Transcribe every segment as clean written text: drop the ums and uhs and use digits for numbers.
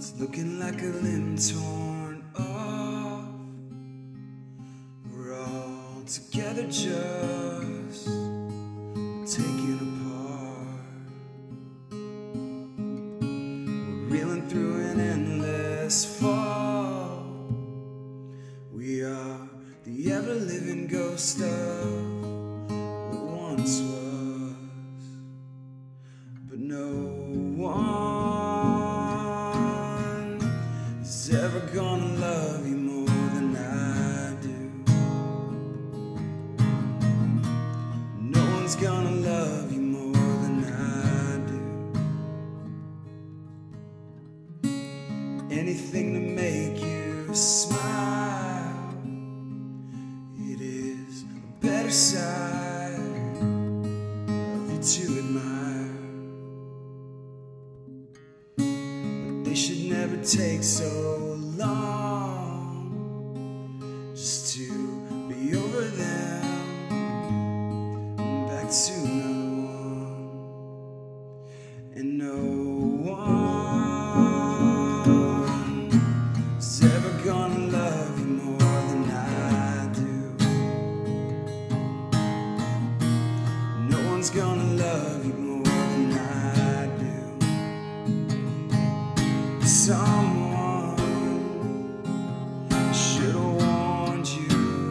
Looking like a limb torn off. We're all together just taken apart. We're reeling through an endless fall. We are the ever-living ghost of what once was. But no one is ever gonna love you more than I do. No one's gonna love you more than I do. Anything to make you smile, it is a better side of you to admire. They should never take so long just to be over them and back to another one. And no one is ever gonna love you more than I do. No one's gonna love you more than I do. Someone should have warned you.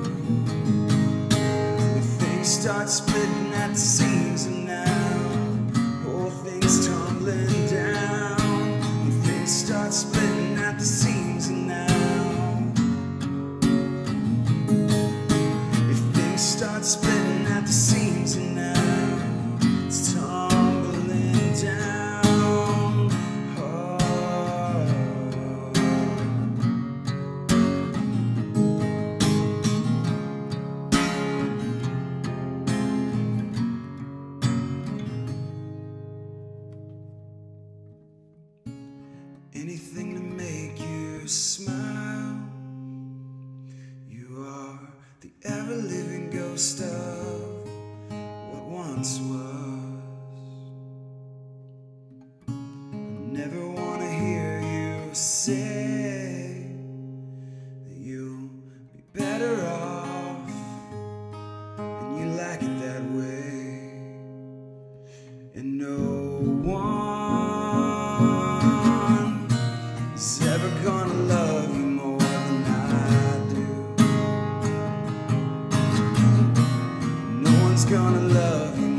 When things start splitting at the seams, and now whole things tumbling down. When things start splitting at the seams, and now if things start splitting at the seams, and now it's tumbling down. Anything to make you smile. You are the ever-living ghost of what once was. I never want to hear you say that you'll be better off, and you like it that way. And no one is ever gonna love you more than I do. No one's gonna love you